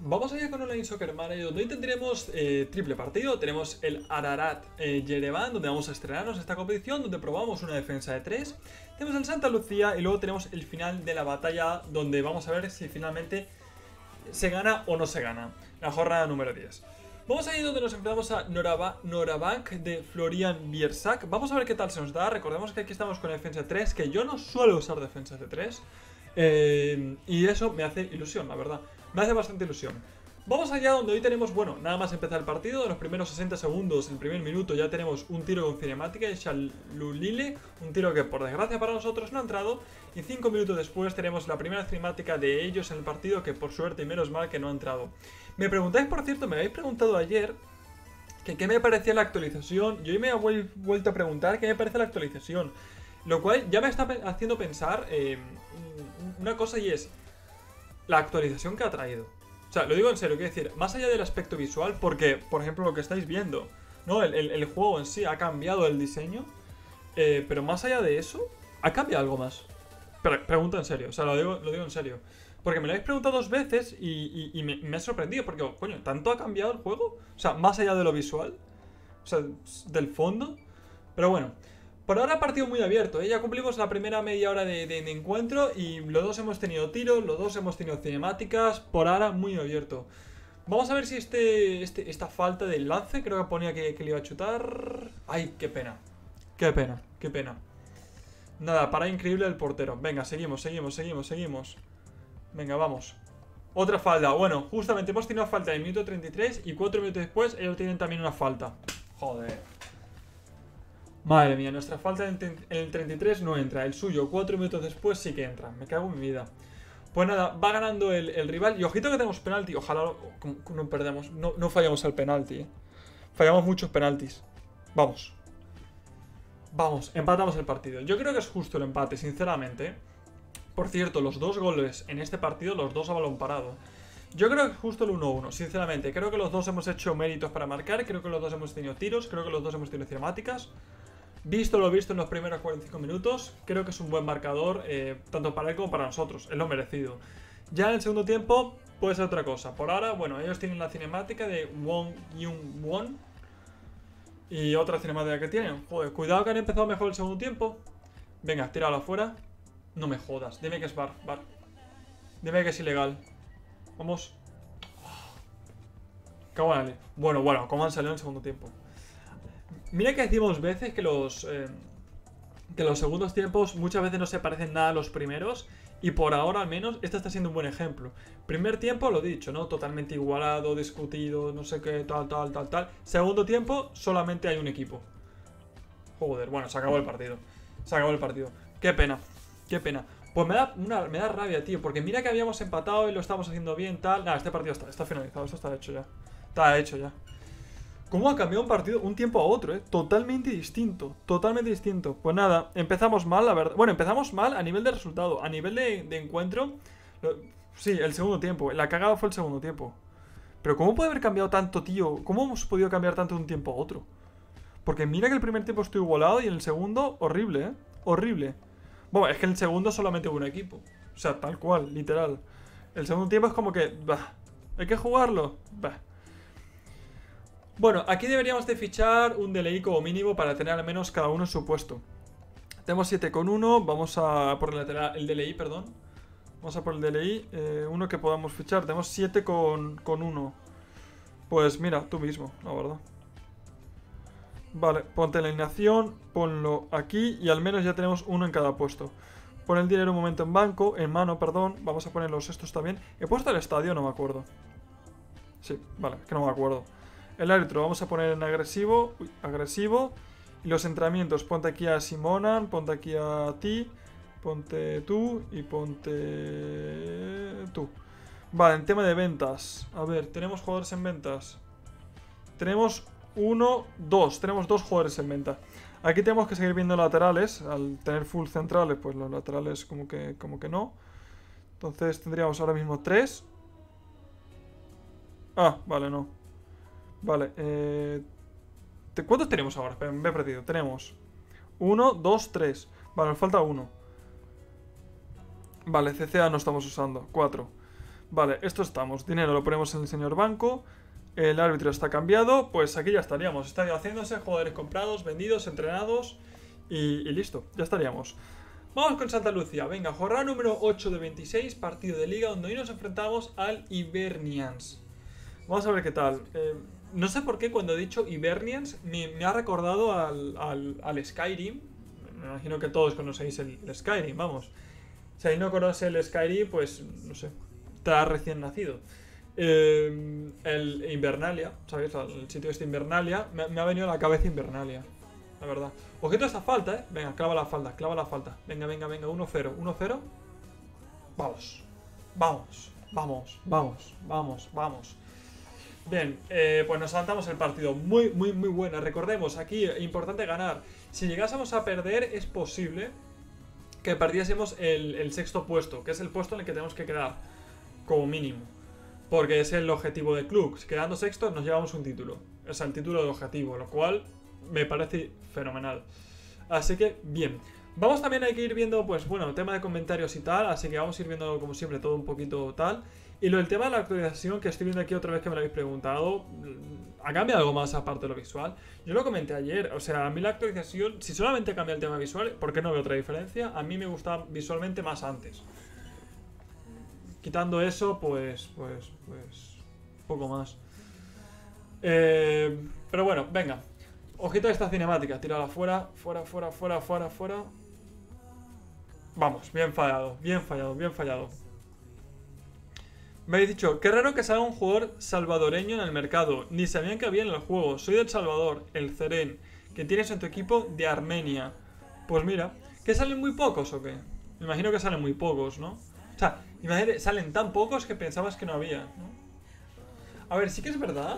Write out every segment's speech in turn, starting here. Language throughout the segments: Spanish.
Vamos allá con Online Soccer Manager, donde hoy tendremos triple partido. Tenemos el Ararat Yerevan, donde vamos a estrenarnos esta competición, donde probamos una defensa de 3. Tenemos el Santa Lucía y luego tenemos el final de la batalla, donde vamos a ver si finalmente se gana o no se gana. La jornada número 10. Vamos ahí donde nos enfrentamos a Norabank de Florian Biersack. Vamos a ver qué tal se nos da. Recordemos que aquí estamos con defensa de 3, que yo no suelo usar defensas de 3. Y eso me hace ilusión, la verdad. Me hace bastante ilusión. Vamos allá donde hoy tenemos, bueno, nada más empezar el partido. En los primeros 60 segundos, el primer minuto, ya tenemos un tiro con cinemática de Shalulile. Un tiro que por desgracia para nosotros no ha entrado. Y 5 minutos después tenemos la primera cinemática de ellos en el partido, que por suerte y menos mal que no ha entrado. Me preguntáis, por cierto, me habéis preguntado ayer que qué me parecía la actualización. Yo hoy me he vuelto a preguntar qué me parece la actualización. Lo cual ya me está haciendo pensar una cosa, y es la actualización que ha traído. O sea, lo digo en serio, quiero decir, más allá del aspecto visual, porque, por ejemplo, lo que estáis viendo, ¿no? El juego en sí ha cambiado el diseño, pero más allá de eso, ¿ha cambiado algo más? Pregunta en serio, o sea, lo digo en serio. Porque me lo habéis preguntado 2 veces y me ha sorprendido, porque, coño, ¿tanto ha cambiado el juego? O sea, más allá de lo visual, o sea, del fondo. Pero bueno, por ahora partido muy abierto, ¿eh? Ya cumplimos la primera media hora de encuentro y los dos hemos tenido tiros, los dos hemos tenido cinemáticas, por ahora muy abierto. Vamos a ver si esta falta del lance, creo que ponía que le iba a chutar. Ay, qué pena, qué pena, qué pena. Nada, para increíble el portero. Venga, seguimos. Venga, vamos. Otra falta, bueno, justamente hemos tenido falta en el minuto 33 y 4 minutos después ellos tienen también una falta. Joder. Madre mía, nuestra falta en el 33 no entra. El suyo, 4 minutos después, sí que entra. Me cago en mi vida. Pues nada, va ganando el rival. Y ojito que tenemos penalti. Ojalá no perdamos. No fallamos al penalti, Fallamos muchos penaltis. Vamos. Vamos, empatamos el partido. Yo creo que es justo el empate, sinceramente. Por cierto, los 2 goles en este partido, los 2 a balón parado. Yo creo que es justo el 1-1, sinceramente. Creo que los dos hemos hecho méritos para marcar. Creo que los dos hemos tenido tiros. Creo que los dos hemos tenido cinemáticas. Visto lo visto en los primeros 45 minutos, creo que es un buen marcador, tanto para él como para nosotros, es lo merecido. Ya en el segundo tiempo puede ser otra cosa. Por ahora, bueno, ellos tienen la cinemática de Wong Yung Won y otra cinemática que tienen. Joder, cuidado que han empezado mejor el segundo tiempo. Venga, tíralo afuera. No me jodas, dime que es bar. Dime que es ilegal. Vamos. Cago en la ley. Bueno, ¿cómo han salido en el segundo tiempo? Mira que decimos veces que los segundos tiempos muchas veces no se parecen nada a los primeros. Y por ahora al menos este está siendo un buen ejemplo. Primer tiempo, lo dicho, ¿no? Totalmente igualado, discutido, no sé qué, tal. Segundo tiempo, solamente hay un equipo. Joder, bueno, se acabó el partido. Qué pena. Pues me da rabia, tío. Porque mira que habíamos empatado y lo estamos haciendo bien, tal. Nada, este partido está finalizado, esto está hecho ya. Está hecho ya. ¿Cómo ha cambiado un partido un tiempo a otro, Totalmente distinto. Pues nada, empezamos mal, la verdad. Bueno, empezamos mal a nivel de resultado. A nivel de encuentro, sí, el segundo tiempo. La cagada fue el segundo tiempo. Pero ¿cómo puede haber cambiado tanto, tío? ¿Cómo hemos podido cambiar tanto de un tiempo a otro? Porque mira que el primer tiempo estuvo igualado y en el segundo, horrible, Horrible. Bueno, es que en el segundo solamente hubo un equipo. O sea, tal cual, literal. El segundo tiempo es como que, hay que jugarlo. Bueno, aquí deberíamos de fichar un DLI como mínimo para tener al menos cada uno en su puesto. Tenemos 7,1, vamos a por el DLI, perdón. Vamos a por el DLI, uno que podamos fichar. Tenemos 7,1. Pues mira, tú mismo, la verdad. Vale, ponte la alineación, ponlo aquí y al menos ya tenemos uno en cada puesto. Pon el dinero un momento en mano, perdón. Vamos a poner los estos también. ¿He puesto el estadio? No me acuerdo. Sí, vale, que no me acuerdo. El árbitro vamos a poner en agresivo. Agresivo. Y los entrenamientos, ponte aquí a Simonan, ponte aquí a ti, ponte tú y ponte tú. Vale, en tema de ventas. A ver, ¿tenemos jugadores en ventas? Tenemos tenemos 2 jugadores en venta. Aquí tenemos que seguir viendo laterales. Al tener full centrales, pues los laterales como que no. Entonces tendríamos ahora mismo 3. Ah, vale, no. Vale, ¿cuántos tenemos ahora? Me he perdido. Tenemos 1, 2, 3. Vale, nos falta 1. Vale, CCA no estamos usando. 4. Vale, esto estamos. Dinero lo ponemos en el señor banco. El árbitro está cambiado. Pues aquí ya estaríamos. Estadio haciéndose, jugadores comprados, vendidos, entrenados. Y listo, ya estaríamos. Vamos con Santa Lucía. Venga, jornada número 8 de 26, partido de liga, donde hoy nos enfrentamos al Hibernians. Vamos a ver qué tal. No sé por qué cuando he dicho Hibernians me ha recordado al Skyrim. Me imagino que todos conocéis el Skyrim, vamos. Si alguien no conoce el Skyrim, pues no sé, está recién nacido. El Invernalia, ¿sabéis? El sitio este Invernalia, me ha venido a la cabeza Invernalia, la verdad. Ojito a esta falta, venga, clava la falta, clava la falta. Venga, 1-0, 1-0. Vamos. Bien, pues nos saltamos el partido. Muy buena. Recordemos, aquí, importante ganar. Si llegásemos a perder, es posible que perdiésemos el sexto puesto, que es el puesto en el que tenemos que quedar, como mínimo. Porque es el objetivo del club. Quedando sextos nos llevamos un título. Es el título de objetivo, lo cual me parece fenomenal. Así que, bien. Vamos también a ir viendo, pues bueno, tema de comentarios y tal. Así que vamos a ir viendo, como siempre, todo un poquito tal. Y el tema de la actualización, que estoy viendo aquí otra vez que me lo habéis preguntado, ¿ha cambiado algo más aparte de lo visual? Yo lo comenté ayer, o sea, a mí la actualización, si solamente cambia el tema visual, ¿por qué no veo otra diferencia? A mí me gustaba visualmente más antes. Quitando eso, pues poco más. Pero bueno, venga. Ojito a esta cinemática, tirada fuera. Vamos, bien fallado. Me habéis dicho, qué raro que salga un jugador salvadoreño en el mercado. Ni sabían que había en el juego. Soy del Salvador, el Ceren, que tienes en tu equipo de Armenia. Pues mira, ¿que salen muy pocos o qué? Me imagino que salen muy pocos, ¿no? O sea, imagínate, salen tan pocos que pensabas que no había, ¿no? A ver, sí que es verdad.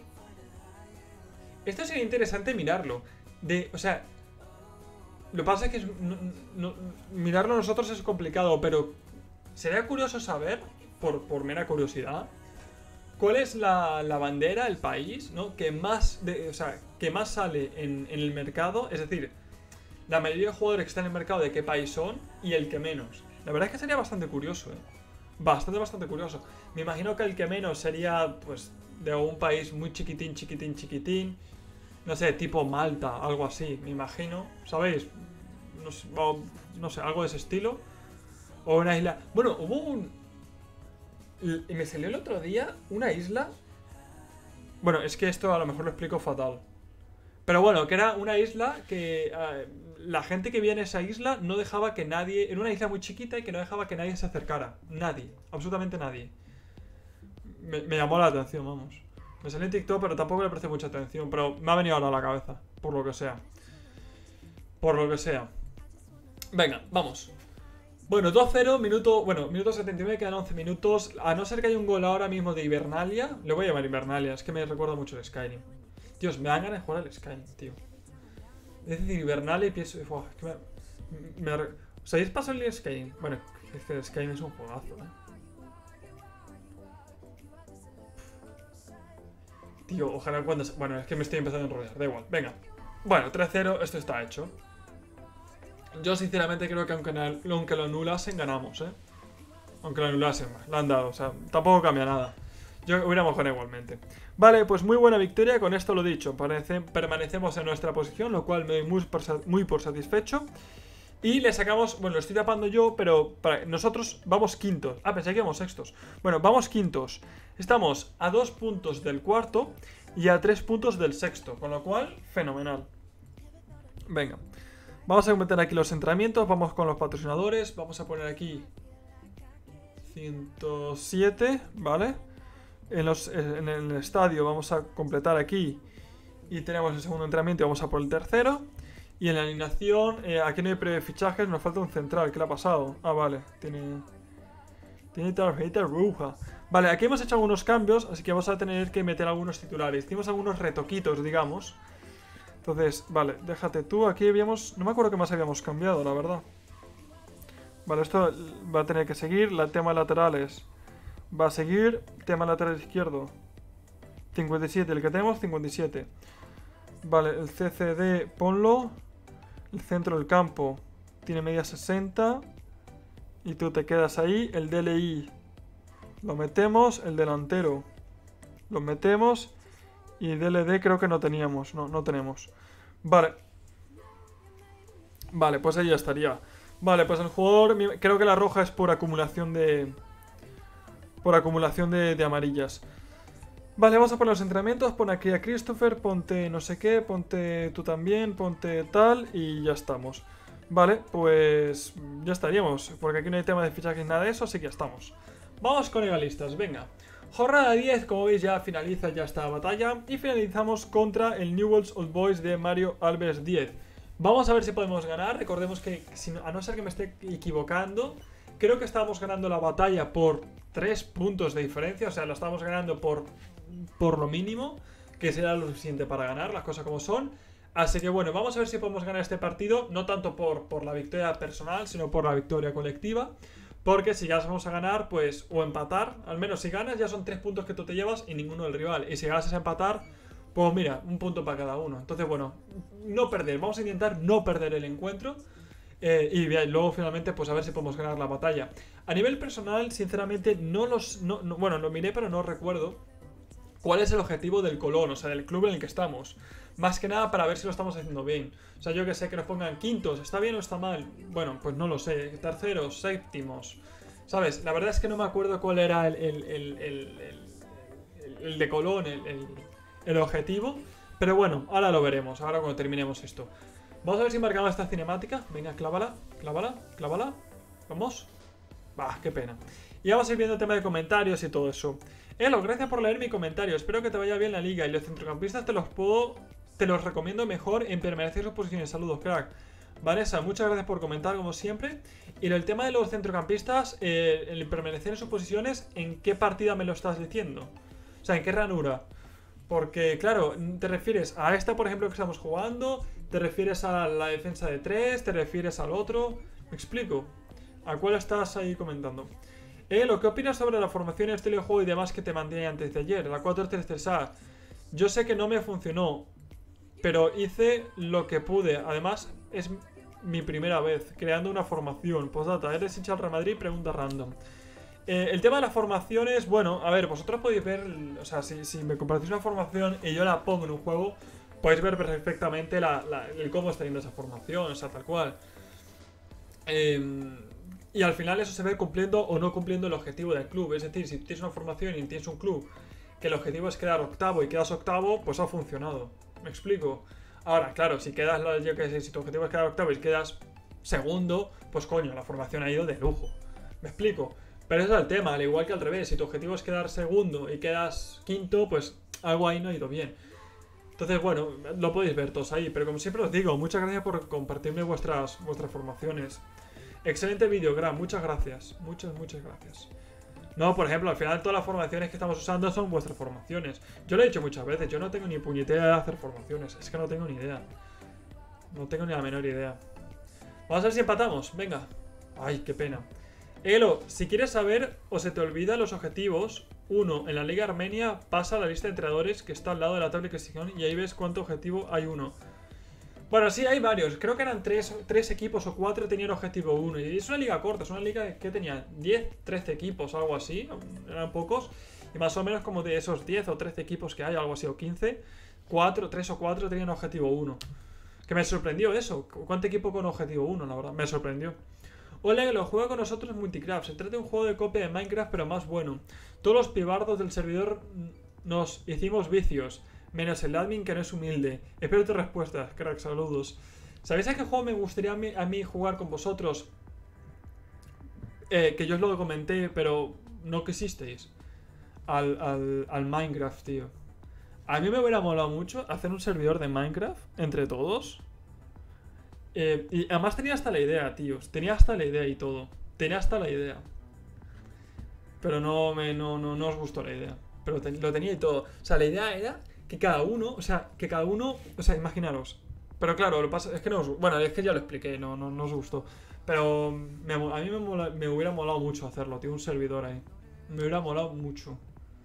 Esto sería interesante mirarlo. O sea, lo que pasa es que mirarlo nosotros es complicado, pero sería curioso saber, por mera curiosidad, cuál es la bandera, el país, ¿no? que más sale en el mercado. Es decir, la mayoría de jugadores que están en el mercado, de qué país son, y el que menos. La verdad es que sería bastante curioso, Bastante curioso. Me imagino que el que menos sería, pues, de un país muy chiquitín. No sé, tipo Malta, algo así, me imagino. ¿Sabéis? No sé, algo de ese estilo. O una isla... Bueno, y me salió el otro día una isla... Bueno, es que esto a lo mejor lo explico fatal. Pero bueno, que era una isla que... la gente que vivía en esa isla no dejaba que nadie... Era una isla muy chiquita y que no dejaba que nadie se acercara. Nadie, absolutamente nadie. Me llamó la atención, vamos. Me salió en TikTok, pero tampoco le presté mucha atención. Pero me ha venido ahora a la cabeza, por lo que sea. Venga, vamos. Bueno, 2-0, minuto 79, quedan 11 minutos. A no ser que haya un gol ahora mismo de Hibernalia. Le voy a llamar Hibernalia, es que me recuerda mucho el Skyrim. Dios, me dan ganas de jugar al Skyrim, tío. Es decir, Hibernalia y pienso... Uf, es que ¿sabéis pasar el Skyrim? Bueno, es que el Skyrim es un juegazo, Tío, ojalá cuando... Bueno, es que me estoy empezando a enrollar, da igual, venga. Bueno, 3-0, esto está hecho. Yo sinceramente creo que aunque lo anulasen, ganamos, Aunque lo anulasen, lo han dado, o sea, tampoco cambia nada. Yo hubiéramos ganado igualmente. Vale, pues muy buena victoria, con esto lo dicho. Permanecemos en nuestra posición, lo cual me doy muy por satisfecho. Y le sacamos, bueno, lo estoy tapando yo, pero nosotros vamos quintos. Ah, pensé que íbamos sextos. Bueno, vamos quintos. Estamos a 2 puntos del cuarto y a 3 puntos del sexto, con lo cual, fenomenal. Venga, vamos a meter aquí los entrenamientos, vamos con los patrocinadores, vamos a poner aquí 107, ¿vale? En el estadio vamos a completar aquí y tenemos el segundo entrenamiento y vamos a por el tercero. Y en la alineación, aquí no hay prefichajes, nos falta un central. ¿Qué le ha pasado? Ah, vale, tiene tarjeta roja. Vale, aquí hemos hecho algunos cambios, así que vamos a tener que meter algunos titulares. Hicimos algunos retoquitos, digamos. Entonces, vale, déjate tú. Aquí habíamos... No me acuerdo qué más habíamos cambiado, la verdad. Vale, esto va a tener que seguir. El tema laterales va a seguir. Tema lateral izquierdo 57, el que tenemos 57. Vale, el CCD ponlo. El centro del campo tiene media 60. Y tú te quedas ahí. El DLI Lo metemos, el delantero. Lo metemos. Y DLD creo que no teníamos. No tenemos. Vale. Vale, pues ahí ya estaría. Vale, pues el jugador... Creo que la roja es por acumulación de... de amarillas. Vale, vamos a poner los entrenamientos. Pon aquí a Christopher, ponte no sé qué, ponte tú también, ponte tal y ya estamos. Vale, pues ya estaríamos, porque aquí no hay tema de fichajes ni nada de eso, así que ya estamos. Vamos con egalistas, venga. Jornada 10, como veis ya finaliza ya esta batalla y finalizamos contra el Newell's Old Boys de Mario Alves 10. Vamos a ver si podemos ganar, recordemos que a no ser que me esté equivocando, creo que estábamos ganando la batalla por 3 puntos de diferencia, o sea, la estábamos ganando por lo mínimo, que será lo suficiente para ganar, las cosas como son. Así que bueno, vamos a ver si podemos ganar este partido, no tanto por la victoria personal, sino por la victoria colectiva. Porque si ya vamos a ganar, pues, o empatar, al menos si ganas ya son 3 puntos que tú te llevas y ninguno del rival. Y si ganas a empatar, pues mira, un punto para cada uno. Entonces bueno, no perder, vamos a intentar no perder el encuentro. Y luego finalmente pues a ver si podemos ganar la batalla. A nivel personal, sinceramente, bueno, lo miré pero no recuerdo cuál es el objetivo del Colón, o sea, del club en el que estamos. Más que nada para ver si lo estamos haciendo bien. O sea, yo que sé, que nos pongan quintos, ¿está bien o está mal? Bueno, pues no lo sé. Terceros, séptimos. ¿Sabes? La verdad es que no me acuerdo cuál era el de Colón, el objetivo. Pero bueno, ahora lo veremos, ahora cuando terminemos esto. Vamos a ver si marcamos esta cinemática. Venga, clávala, clávala, clávala. Vamos. Bah, qué pena. Y vamos a ir viendo el tema de comentarios y todo eso. Elo, gracias por leer mi comentario. Espero que te vaya bien la liga. Y los centrocampistas te los recomiendo mejor en permanecer sus posiciones. Saludos, crack. Vanessa, muchas gracias por comentar, como siempre. Y el tema de los centrocampistas, el permanecer en sus posiciones, ¿en qué partida me lo estás diciendo? O sea, ¿en qué ranura? Porque, claro, te refieres a esta, por ejemplo, que estamos jugando, te refieres a la defensa de 3, te refieres al otro. ¿Me explico? ¿A cuál estás ahí comentando? ¿Qué opinas sobre la formación, estilo de juego y demás que te mandé antes de ayer? La 4-3-3-A. Yo sé que no me funcionó, pero hice lo que pude. Además, es mi primera vez creando una formación. Postdata, ¿eres hincha del Real Madrid? Pregunta random. El tema de las formaciones, bueno, a ver, vosotros podéis ver, o sea, si me compartís una formación y yo la pongo en un juego, podéis ver perfectamente el cómo está yendo esa formación, o sea, tal cual. Y al final eso se ve cumpliendo o no cumpliendo el objetivo del club. Es decir, si tienes una formación y tienes un club que el objetivo es quedar octavo y quedas octavo, pues ha funcionado. ¿Me explico? Ahora, claro, si quedas, yo qué sé, si tu objetivo es quedar octavo y quedas segundo, pues coño, la formación ha ido de lujo. ¿Me explico? Pero ese es el tema, al igual que al revés, si tu objetivo es quedar segundo y quedas quinto, pues algo ahí no ha ido bien. Entonces, bueno, lo podéis ver todos ahí, pero como siempre os digo, muchas gracias por compartirme vuestras formaciones. Excelente vídeo, Gran, muchas gracias. Muchas gracias. No, por ejemplo, al final todas las formaciones que estamos usando son vuestras formaciones. Yo lo he dicho muchas veces, yo no tengo ni puñetera de hacer formaciones. Es que no tengo ni idea. No tengo ni la menor idea. Vamos a ver si empatamos, venga. Ay, qué pena. Elo, si quieres saber o se te olvidan los objetivos, uno, en la Liga Armenia pasa a la lista de entrenadores que está al lado de la tabla de clasificación y ahí ves cuánto objetivo hay uno. Bueno, sí, hay varios. Creo que eran 3 equipos o 4 tenían objetivo 1. Y es una liga corta, es una liga que tenía 10, 13 equipos, algo así. Eran pocos. Y más o menos como de esos 10 o 13 equipos que hay, algo así, o 15, 3 o 4 tenían objetivo 1. Que me sorprendió eso. ¿Cuánto equipo con objetivo 1, la verdad? Me sorprendió. Hola, lo juega con nosotros en Multicraft. Se trata de un juego de copia de Minecraft, pero más bueno. Todos los pibardos del servidor nos hicimos vicios. Menos el admin, que no es humilde. Espero tus respuestas, crack, saludos. ¿Sabéis a qué juego me gustaría a mí jugar con vosotros? Que yo os lo comenté, pero no quisisteis. Al Minecraft, tío. A mí me hubiera molado mucho hacer un servidor de Minecraft entre todos. Y además tenía hasta la idea, tíos. Tenía hasta la idea y todo. Tenía hasta la idea. Pero no os gustó la idea. Pero lo tenía y todo. O sea, la idea era que cada uno, o sea, imaginaros. Pero claro, lo pasa es que no os, bueno, es que ya lo expliqué, no os gustó. Pero a mí me hubiera molado mucho hacerlo, tío, un servidor ahí. Me hubiera molado mucho.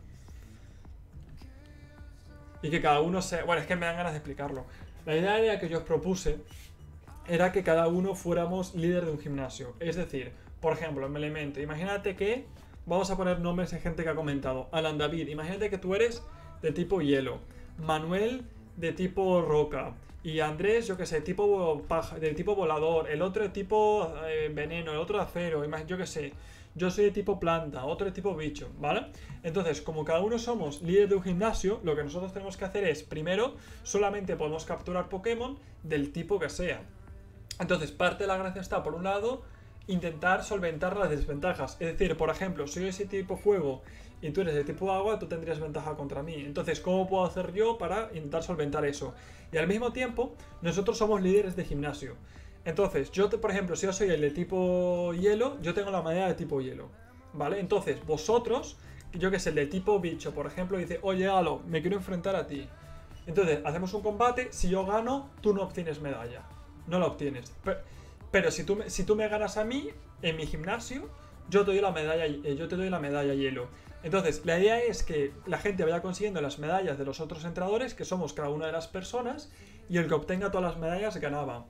Y que cada uno se... Bueno, es que me dan ganas de explicarlo. La idea que yo os propuse era que cada uno fuéramos líder de un gimnasio. Es decir, por ejemplo, en Elemento, imagínate que Vamos a poner nombres de gente que ha comentado. Alan David, imagínate que tú eres de tipo hielo. Manuel de tipo roca. Y Andrés, yo que sé, tipo de tipo volador. El otro de tipo veneno, el otro de acero, yo que sé. Yo soy de tipo planta, otro de tipo bicho, ¿vale? Entonces, como cada uno somos líderes de un gimnasio, lo que nosotros tenemos que hacer es, primero, solamente podemos capturar Pokémon del tipo que sea. Entonces, parte de la gracia está, por un lado, intentar solventar las desventajas. Es decir, por ejemplo, si yo soy de tipo fuego y tú eres de tipo agua, tú tendrías ventaja contra mí. Entonces, ¿cómo puedo hacer yo para intentar solventar eso? Y al mismo tiempo, nosotros somos líderes de gimnasio. Entonces, yo, por ejemplo, si yo soy el de tipo hielo, yo tengo la medalla de tipo hielo, ¿vale? Entonces, vosotros, yo que sé, el de tipo bicho, por ejemplo, dice, oye, Halo, me quiero enfrentar a ti. Entonces, hacemos un combate, si yo gano, tú no obtienes medalla. No la obtienes. Pero si tú me ganas a mí, en mi gimnasio, yo te doy la medalla hielo. Entonces, la idea es que la gente vaya consiguiendo las medallas de los otros entrenadores, que somos cada una de las personas, y el que obtenga todas las medallas ganaba.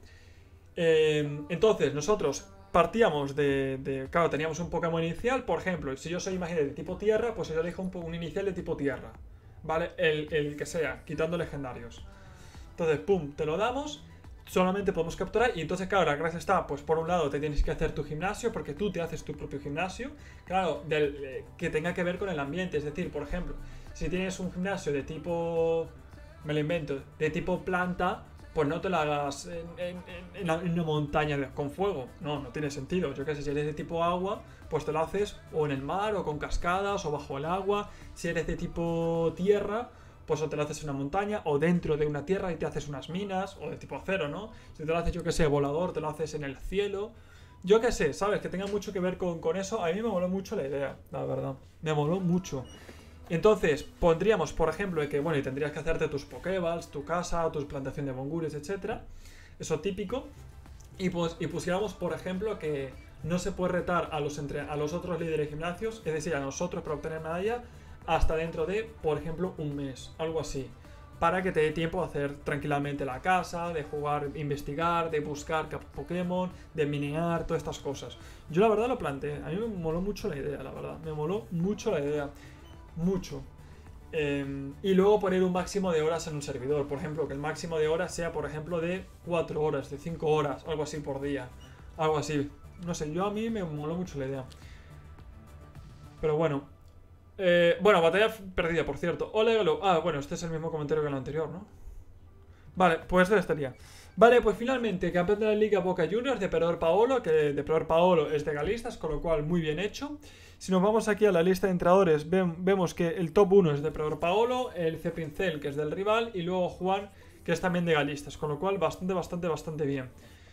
Entonces, nosotros partíamos claro, teníamos un Pokémon inicial, por ejemplo, si yo soy, imagínate, de tipo tierra, pues yo elijo un inicial de tipo tierra, ¿vale? El que sea, quitando legendarios. Entonces, pum, te lo damos, solamente podemos capturar, y entonces, claro, la gracia está, pues por un lado te tienes que hacer tu gimnasio, porque tú te haces tu propio gimnasio, claro, que tenga que ver con el ambiente, es decir, por ejemplo, si tienes un gimnasio de tipo, me lo invento, de tipo planta, pues no te lo hagas en una montaña con fuego. No tiene sentido. Yo qué sé, si eres de tipo agua, pues te lo haces o en el mar, o con cascadas, o bajo el agua. Si eres de tipo tierra, pues o te lo haces en una montaña, o dentro de una tierra y te haces unas minas, o de tipo acero, ¿no? Si te lo haces, yo qué sé, volador, te lo haces en el cielo. Yo qué sé, ¿sabes? Que tenga mucho que ver con eso. A mí me moló mucho la idea, la verdad. Me moló mucho. Entonces, pondríamos, por ejemplo, que, bueno, y tendrías que hacerte tus Pokéballs, tu casa, tu plantación de bongures, etcétera. Eso típico. Y pusiéramos, por ejemplo, que no se puede retar a los otros líderes de gimnasios, es decir, a nosotros para obtener medalla, hasta dentro de, por ejemplo, un mes, algo así. Para que te dé tiempo a hacer tranquilamente la casa, de jugar, investigar, de buscar Pokémon, de minear, todas estas cosas. Yo la verdad lo planteé, a mí me moló mucho la idea, la verdad. Me moló mucho la idea. Mucho. Y luego poner un máximo de horas en un servidor. Por ejemplo, que el máximo de horas sea, por ejemplo, de 4 horas, de 5 horas, algo así por día. Algo así. No sé, a mí me moló mucho la idea. Pero bueno. Bueno, batalla perdida, por cierto. Olegalo. Ah, bueno, este es el mismo comentario que el anterior, ¿no? Vale, pues este estaría. Vale, pues finalmente, campeón de la Liga Boca Juniors, Depredador Paolo, que Depredador Paolo es de Galistas, con lo cual muy bien hecho. Si nos vamos aquí a la lista de entrenadores, vemos que el top 1 es Depredador Paolo, el Cepincel, que es del rival, y luego Juan, que es también de Galistas, con lo cual bastante bien.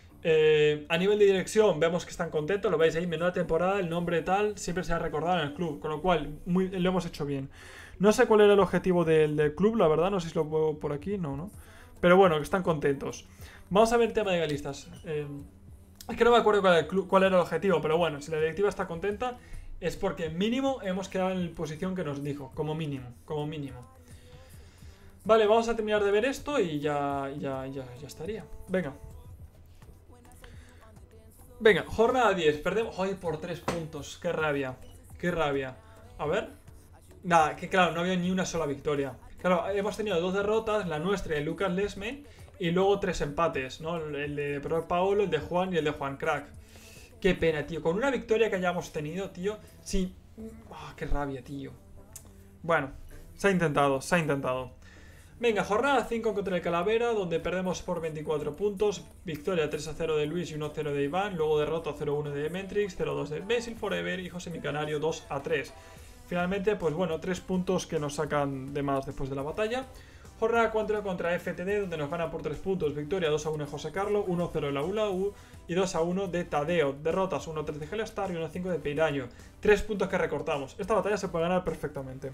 A nivel de dirección, vemos que están contentos, lo veis ahí, menuda temporada, el nombre tal, siempre se ha recordado en el club, con lo cual lo hemos hecho bien. No sé cuál era el objetivo del club, la verdad, no sé si lo veo por aquí, no. Pero bueno, que están contentos. Vamos a ver el tema de Galistas. Es que no me acuerdo cuál era el objetivo, pero bueno, si la directiva está contenta es porque mínimo hemos quedado en la posición que nos dijo, como mínimo. Vale, vamos a terminar de ver esto y ya estaría. Venga, jornada 10, perdemos. ¡Ay, por 3 puntos! ¡Qué rabia! A ver. Nada, que claro, no había ni una sola victoria. Claro, hemos tenido 2 derrotas, la nuestra y el Lucas Lesme, y luego 3 empates, ¿no? El de Paolo, el de Juan y el de Juan Crack. Qué pena, tío. Con una victoria que hayamos tenido, tío. Sí. Oh, qué rabia, tío. Bueno, se ha intentado. Venga, jornada 5 contra el Calavera, donde perdemos por 24 puntos. Victoria 3-0 de Luis y 1-0 de Iván. Luego derrota 0-1 de Mentrix, 0-2 de Basil Forever y José Mi Canario 2-3. Finalmente, pues bueno, 3 puntos que nos sacan de más después de la batalla. Jornada 4 contra FTD, donde nos gana por 3 puntos. Victoria 2-1 de José Carlos, 1-0 de la ULAU y 2-1 de Tadeo. Derrotas 1-3 de Hellstar y 1-5 de Peiraño. 3 puntos que recortamos. Esta batalla se puede ganar perfectamente.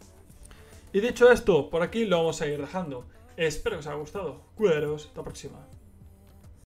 Y dicho esto, por aquí lo vamos a ir dejando. Espero que os haya gustado. Cuidaros, hasta la próxima.